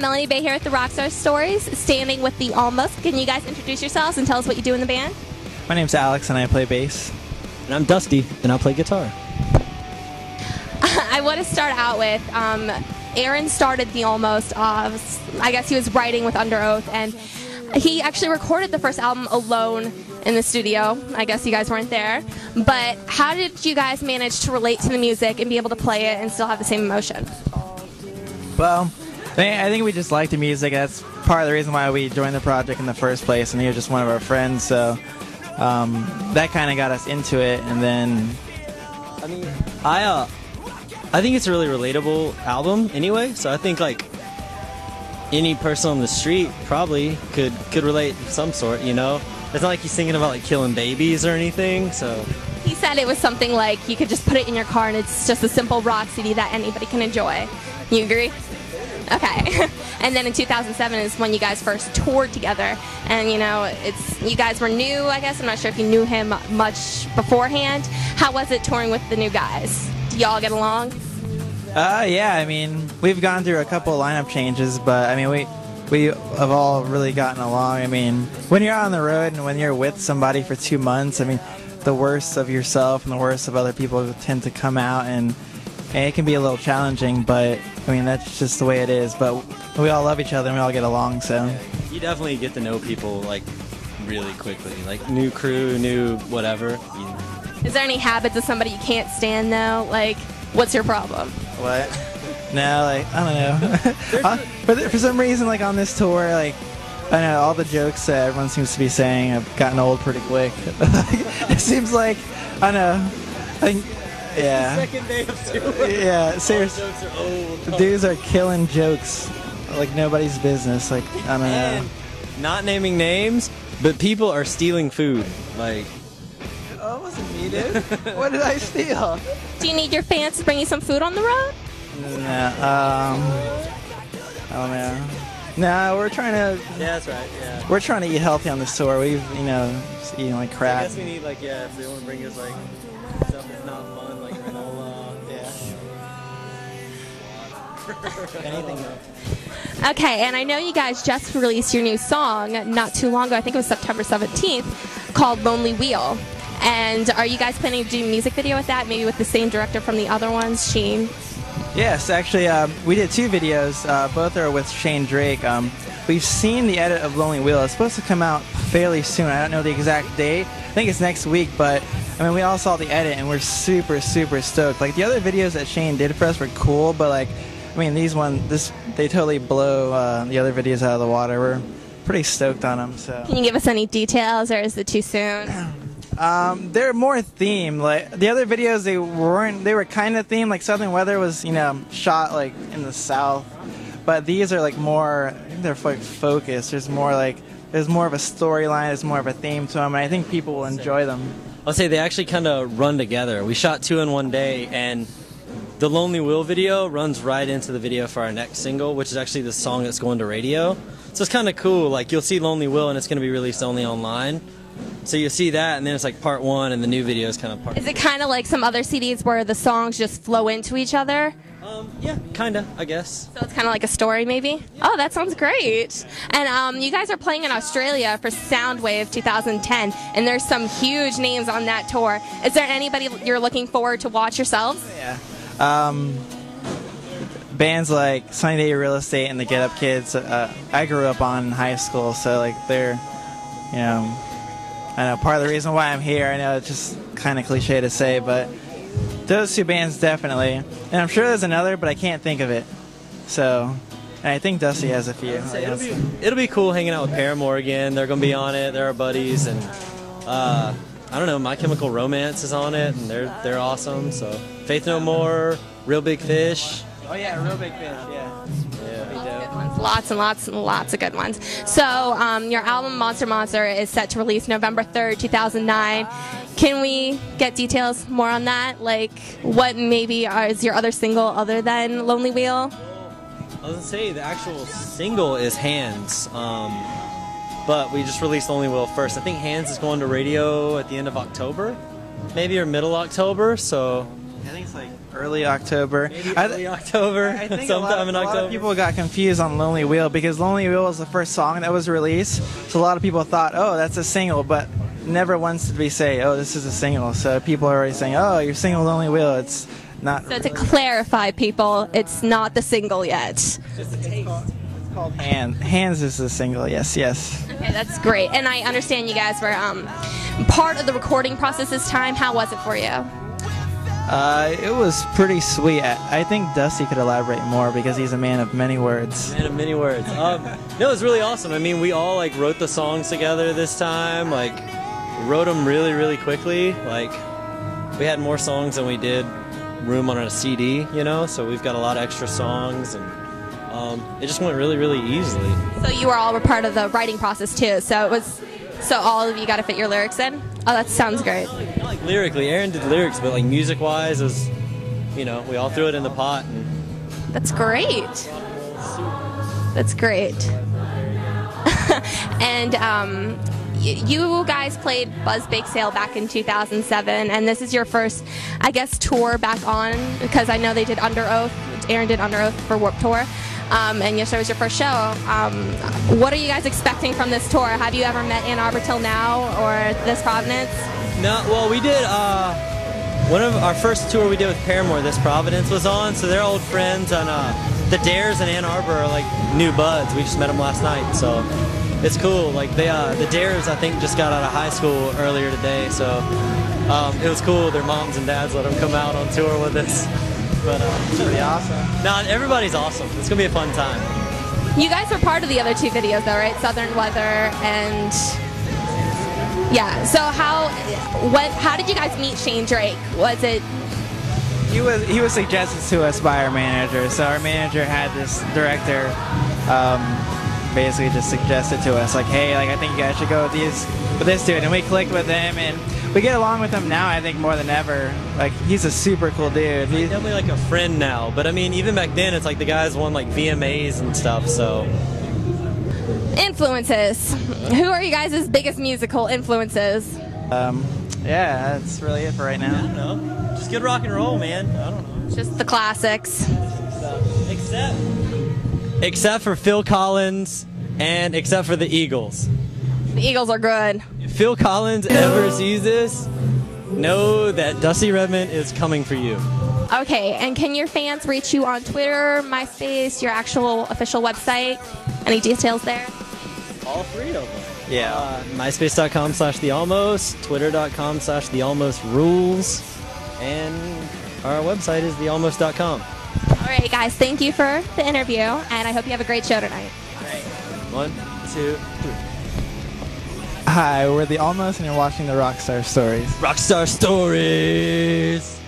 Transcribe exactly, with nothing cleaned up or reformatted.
Melanie Bay here at the Rockstar Stories, standing with the Almost. Can you guys introduce yourselves and tell us what you do in the band? My name's Alex and I play bass. And I'm Dusty and I play guitar. I want to start out with, um, Aaron started the Almost, uh, I guess he was writing with Under Oath, and he actually recorded the first album alone in the studio. I guess you guys weren't there. But how did you guys manage to relate to the music and be able to play it and still have the same emotion? Well, I think we just like the music. That's part of the reason why we joined the project in the first place, and he was just one of our friends, so um, that kind of got us into it. And then I mean, I uh, I think it's a really relatable album anyway, so I think like any person on the street probably could could relate of some sort, you know? It's not like he's singing about like killing babies or anything, so. He said it was something like you could just put it in your car and it's just a simple rock C D that anybody can enjoy. You agree? Okay. And then in two thousand seven is when you guys first toured together, and you know, it's you guys were new, I guess. I'm not sure if you knew him much beforehand. How was it touring with the new guys? Do y'all get along? Uh, yeah, I mean, we've gone through a couple of lineup changes, but I mean, we we have all really gotten along. I mean, when you're out on the road and when you're with somebody for two months, I mean, the worst of yourself and the worst of other people tend to come out, and, and it can be a little challenging, but I mean, that's just the way it is. But we all love each other and we all get along, so. You definitely get to know people like really quickly, like new crew, new whatever. You know. Is there any habits of somebody you can't stand though? Like, what's your problem? What? No, like, I don't know. uh, but for some reason, like on this tour, like, I don't know, all the jokes that everyone seems to be saying have gotten old pretty quick. It seems like, I don't know, I think, yeah. Second day of tour. Yeah, seriously. All the jokes are old. The dudes are killing jokes like nobody's business. Like, I don't know. And not naming names, but people are stealing food. Like, Oh, it wasn't me, dude. What did I steal? Do you need your fans to bring you some food on the road? No, um, I don't know. No, we're trying to. yeah, that's right. Yeah. We're trying to eat healthy on this tour. We've, you know, just eating like I crap. guess we need like yeah, if they want to bring us like stuff that's not fun, like granola. Yeah. Anything else? Okay, and I know you guys just released your new song not too long ago. I think it was September seventeenth, called Lonely Wheel. And are you guys planning to do a music video with that, maybe with the same director from the other ones, Shane? Yes, actually, um, we did two videos. Uh, both are with Shane Drake. Um, we've seen the edit of Lonely Wheel. It's supposed to come out fairly soon. I don't know the exact date. I think it's next week, but I mean, we all saw the edit and we're super, super stoked. Like the other videos that Shane did for us were cool, but like, I mean, these one, this they totally blow uh, the other videos out of the water. We're pretty stoked on them. So. Can you give us any details, or is it too soon? Um, they're more themed. Like the other videos, they weren't. They were kind of themed. Like Southern Weather was, you know, shot like in the South, but these are like more. I think they're like focused. There's more like there's more of a storyline. There's more of a theme to them, and I think people will enjoy them. I'll say they actually kind of run together. We shot two in one day, and the Lonely Wheel video runs right into the video for our next single, which is actually the song that's going to radio. So it's kind of cool. Like you'll see Lonely Wheel, and it's going to be released only online. So you'll see that, and then it's like part one, and the new video is kind of part. Is it kind of like some other C Ds where the songs just flow into each other? Um, yeah, kind of, I guess. So it's kind of like a story, maybe? Oh, that sounds great. And um, you guys are playing in Australia for Soundwave twenty ten, and there's some huge names on that tour. Is there anybody you're looking forward to watch yourselves? Yeah. Um, bands like Sunny Day Real Estate and the Get Up Kids, uh, I grew up on in high school, so like they're, you know, I know part of the reason why I'm here. I know it's just kind of cliche to say, but those two bands definitely. And I'm sure there's another, but I can't think of it. So, and I think Dusty has a few. It'll be, it'll be cool hanging out with Paramore again. They're going to be on it. They're our buddies. And uh, I don't know, My Chemical Romance is on it, and they're, they're awesome. So Faith No More, Real Big Fish. Oh yeah, Real Big Fish, yeah. Lots and lots and lots of good ones. So um, your album Monster Monster is set to release November third, two thousand nine. Can we get details more on that? Like what maybe is your other single other than Lonely Wheel? I was going to say the actual single is Hands, um, but we just released Lonely Wheel first. I think Hands is going to radio at the end of October, maybe or middle October, so I think it's like early October. Maybe I early October, I think sometime a lot of, in a lot October. of people got confused on Lonely Wheel because Lonely Wheel was the first song that was released. So a lot of people thought, oh, that's a single, but never once did we say, oh, this is a single. So people are already saying, oh, your single Lonely Wheel. It's not. So to clarify, people, it's not the single yet. Just a taste. It's called Hands. Hands is the single. Yes, yes. Okay, that's great. And I understand you guys were um, part of the recording process this time. How was it for you? Uh, it was pretty sweet. I, I think Dusty could elaborate more because he's a man of many words. Man of many words. Um, no, it was really awesome. I mean, we all like wrote the songs together this time. Like, wrote them really, really quickly. Like, we had more songs than we did room on a C D, you know. So we've got a lot of extra songs, and um, it just went really, really easily. So you were all a part of the writing process too. So it was. So all of you got to fit your lyrics in. Oh, that sounds great. Not like lyrically, Aaron did lyrics, but like music-wise, is you know, we all threw it in the pot. And That's great. That's great. And um, y- you guys played Buzz Bake Sale back in two thousand seven, and this is your first, I guess, tour back on, because I know they did Under Oath. Aaron did Under Oath for Warped Tour. Um, and yesterday was your first show. Um, what are you guys expecting from this tour? Have you ever met Ann Arbor till now, or this Providence? No, well, we did uh, one of our first tour we did with Paramore. This Providence was on, so they're old friends, and uh, the Dares in Ann Arbor are like new buds. We just met them last night, so it's cool. Like they, uh, the Dares, I think, just got out of high school earlier today, so um, it was cool. Their moms and dads let them come out on tour with us. But uh, It's really awesome. no, everybody's awesome. It's gonna be a fun time. You guys were part of the other two videos, though, right? Southern Weather and yeah. So how, what, how did you guys meet Shane Drake? Was it? He was he was suggested to us by our manager. So our manager had this director um, basically just suggested to us like, hey, like I think you guys should go with these with this dude, and we clicked with him, and we get along with him now. I think more than ever. Like he's a super cool dude. He's He's, definitely like a friend now. But I mean, even back then, it's like the guys won like V M As and stuff. So Influences. Who are you guys' biggest musical influences? um, yeah, that's really it for right I now. don't know. Just good rock and roll, man. I don't know. Just the classics. Except except for Phil Collins and except for the Eagles. The Eagles are good. If Phil Collins ever sees this, know that Dusty Redmond is coming for you. Okay, and can your fans reach you on Twitter, MySpace, your actual official website? Any details there? All three of them. Yeah. Uh, MySpace.com slash The Almost, Twitter.com slash The Almost Rules, and our website is the almost dot com. All right, guys, thank you for the interview, and I hope you have a great show tonight. One, two, three. Hi, we're the Almost, and you're watching the Rockstar Stories. Rockstar Stories.